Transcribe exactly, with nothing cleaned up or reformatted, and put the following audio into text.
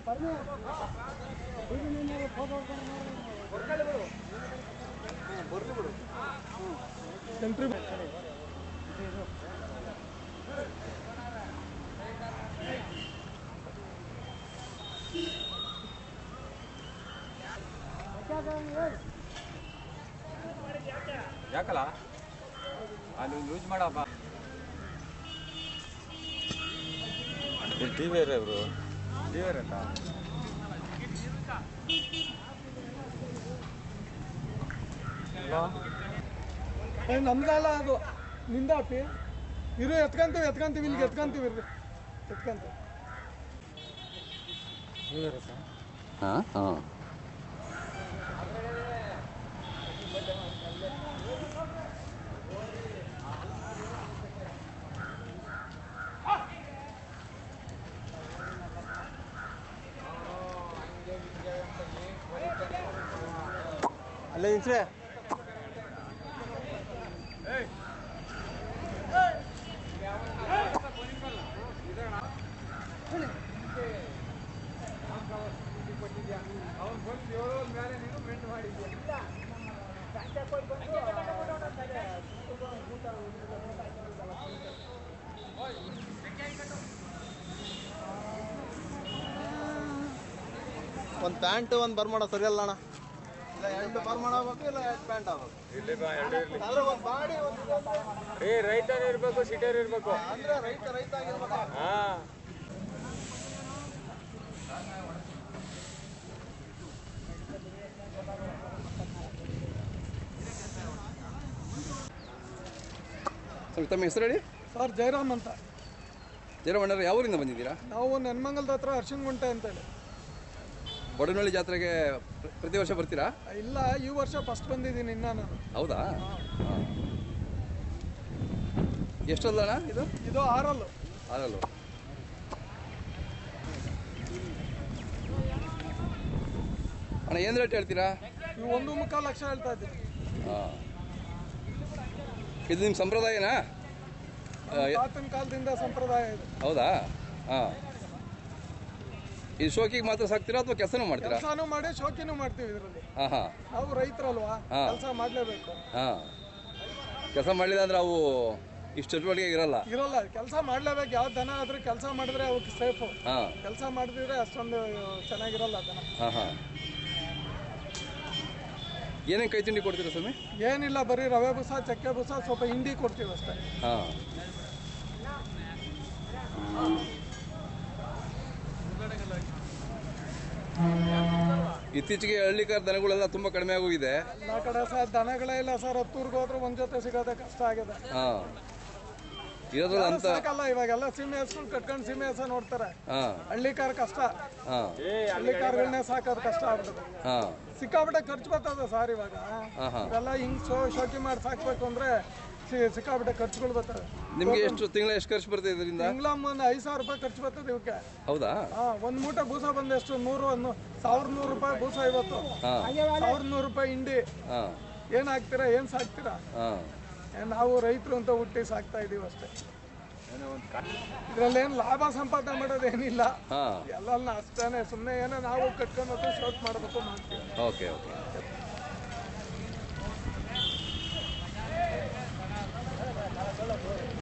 ಯಾಕಲ್ಲ ಅಲ್ಲಿ ಯೂಸ್ ಮಾಡಪ್ಪ T V ಅವರು ಟಿ ವಿ ಅಂತ ನಮ್ದಲ್ಲ ಅದು ನಿಂದಾಪಿ ಇರು ಎತ್ಕೊಂತೀವಿ ಎತ್ಕೊಂತೀವಿ ಇಲ್ಲಿಗೆ ಎತ್ಕೊಂತೀವಿ ಇರ್ರಿ ಎತ್ಕೊಂತೀವಿ ಹಾಂ ಹಾಂ ಅಲ್ಲೇ ಇನ್ಸ್ರೆ ಅವ್ನು ಬಂದು ಏಳೋ ಮೇಲೆ ನೀನು ಮೆಂಟ್ ಮಾಡಿದ್ಯಾ ಒಂದು ಪ್ಯಾಂಟ್ ಒಂದು ಬರ್ಮಾಡ ಸರಿಯಲ್ಲ ಅಣ್ಣ ಇಲ್ಲ ಎರಡು ಬರ್ಮಾಡ ಆಗ್ಬೇಕು ಇಲ್ಲ ಎರಡು ಪ್ಯಾಂಟ್ ಆಗ್ಬೇಕು ಇಲ್ಲಿ ಬಾ ಎರಡು ಇರಲಿ ಅಂದ್ರೆ ಒಂದು ಬಾಡಿ ಒಂದು ಏ ರೈತರು ಇರಬೇಕು ಸಿಟಿಯರು ಇರಬೇಕು ಅಂದ್ರೆ ರೈತ ರೈತ ಆಗಿರ್ಬೇಕು ಹಾಂ ಸರ್ ತಮ್ಮ ಹೆಸರು ಹೇಳಿ ಸರ್ ಜಯರಾಮ್ ಅಂತ ಜಯರಾಮ್ ಅಣ್ಣವ್ರು ಯಾವ ಊರಿಂದ ಬಂದಿದ್ದೀರಾ ನಾವು ನೆನ್ಮಂಗಲದ ಹತ್ರ ಅರ್ಶಿನಗುಂಟೆ ಅಂತೇಳಿ ಬಡವನಹಳ್ಳಿ ಜಾತ್ರೆಗೆ ಪ್ರತಿ ವರ್ಷ ಬರ್ತೀರಾ ಇಲ್ಲ ಈ ವರ್ಷ ಫಸ್ಟ್ ಬಂದಿದ್ದೀನಿ ಇನ್ನ ನಾನು ಹೌದಾ ಹಾಂ ಎಷ್ಟಲ್ಲ ಅಣ್ಣ ಇದು ಇದು ಆರಲ್ಲು ಆಗಲ್ವ ಅಣ್ಣ ಏನು ರೇಟ್ ಹೇಳ್ತೀರಾ ನೀವು ಒಂದು ಮುಕ್ಕಾಲು ಲಕ್ಷ ಹೇಳ್ತಾ ಇದ್ದೀನಿ ಹಾಂ ಇದು ನಿಮ್ಮ ಸಂಪ್ರದಾಯನಾ ತಾತನ ಕಾಲದಿಂದ ಸಂಪ್ರದಾಯ ಇದೆ ಹೌದಾ ಹಾಂ ಇದು ಶೋಕಿಗೆ ಮಾತ್ರ ಸಾಕ್ತೀರಾ ಅಥವಾ ಕೆಲಸನೂ ಮಾಡ್ತೀರಾ ಕೆಲಸನೂ ಮಾಡಿ ಶೋಕಿನೂ ಮಾಡ್ತೀವಿ ಇದರಲ್ಲಿ ಹಾಂ ಹಾಂ ನಾವು ರೈತರಲ್ವಾ ಕೆಲಸ ಮಾಡಲೇಬೇಕು ಹಾಂ ಕೆಲಸ ಮಾಡಲಿಲ್ಲ ಅಂದ್ರೆ ಅವು ಇಷ್ಟು ಚಟುವಟಿಕೆ ಇರಲ್ಲ ಇರಲ್ಲ ಕೆಲಸ ಮಾಡ್ಲೇಬೇಕು ಯಾವ ದನ ಆದ್ರೂ ಕೆಲಸ ಮಾಡಿದ್ರೆ ಅವಕ್ಕೆ ಸೇಫು ಹಾಂ ಕೆಲಸ ಮಾಡಿದ್ರೆ ಅಷ್ಟೊಂದು ಚೆನ್ನಾಗಿರಲ್ಲ ದನ ಹಾಂ ಹಾಂ ಏನೇನು ಕೈ ತಿಂಡಿ ಕೊಡ್ತೀರಾ ಸ್ವಾಮಿ ಏನಿಲ್ಲ ಬರೀ ರವೆ ಬೂಸ ಚಕ್ಕೆ ಬೂಸ ಸ್ವಲ್ಪ ಹಿಂಡಿ ಕೊಡ್ತೀವಿ ಅಷ್ಟೇ ಹಾಂ ಇತ್ತೀಚೆಗೆ ಹಳ್ಳಿಕಾರ ದನಗಳೆಲ್ಲ ತುಂಬಾ ಕಡಿಮೆ ಆಗೋಗಿದೆ ಎಲ್ಲ ಕಡೆ ಸರ್ ದನಗಳೇ ಇಲ್ಲ ಸರ್ ಹತ್ತೂರ್ಗೆ ಹೋದ್ರೆ ಒಂದ್ ಜೊತೆ ಸಿಗೋದೆ ಕಷ್ಟ ಆಗಿದೆ ಹಾಂ ಇರೋದ್ರಲ್ಲಿ ಅಂತ ಸಾಕಲ್ಲ ಇವಾಗೆಲ್ಲ ಸೀಮೆ ಹಸು ಕಟ್ಕೊಂಡು ಸೀಮೆ ಹಸ ನೋಡ್ತಾರೆ ಹಾಂ ಹಳ್ಳಿಕಾರ ಕಷ್ಟ ಹಾಂ ಹಳ್ಳಿಕಾರಗಳನ್ನೇ ಸಾಕೋದು ಕಷ್ಟ ಆಗ್ತದೆ ಹಾಂ ಸಿಕ್ಕಾಬಿಟ್ಟೆ ಖರ್ಚು ಬರ್ತದೆ ಸರ್ ಇವಾಗ ಹಾಂ ಹಾಂ ಇವೆಲ್ಲ ಹಿಂಗ್ ಶೋ ಶೋಕಿ ಮಾಡಿ ಸಾಕ್ಬೇಕು ಅಂದ್ರೆ ಸಿಕ್ಕಾಬಿಟ್ಟೆ ಖರ್ಚುಗಳು ಬರ್ತವೆ ನಿಮ್ಗೆ ಎಷ್ಟು ತಿಂಗಳ ಎಷ್ಟು ಖರ್ಚು ಬರ್ತದೆ ಇದರಿಂದ ತಿಂಗ್ಳಮ್ಮ ಒಂದು ಐದು ಸಾವಿರ ರೂಪಾಯಿ ಖರ್ಚು ಬರ್ತದೆ ಇವಕ್ಕೆ ಹೌದಾ ಹಾ ಒಂದ್ ಮೂಟೆ ಬೂಸ ಬಂದೆಷ್ಟು ನೂರು ಒಂದು ಸಾವಿರದ ನೂರು ರೂಪಾಯಿ ಬೂಸ ಇವತ್ತು ಹಾಂ ಸಾವಿರದ ನೂರು ರೂಪಾಯಿ ಹಿಂಡಿ ಹಾಂ ಏನ್ ಹಾಕ್ತೀರಾ ಏನ್ ಸಾಕ್ತೀರಾ ಹಾಂ ನಾವು ರೈತರು ಅಂತ ಹುಟ್ಟಿ ಸಾಕ್ತಾ ಇದೀವಿ ಅಷ್ಟೇ ಇದ್ರಲ್ಲಿ ಏನ್ ಲಾಭ ಸಂಪಾದನೆ ಮಾಡೋದೇನಿಲ್ಲ ಹಾಂ ಎಲ್ಲ ಅಷ್ಟೇನೆ ಸುಮ್ಮನೆ ಏನೋ ನಾವು ಕಟ್ಕೊಂಡು ಶೋಕ್ ಮಾಡಬೇಕು ಮಾಡ್ತೀವಿ ಓಕೆ ಓಕೆ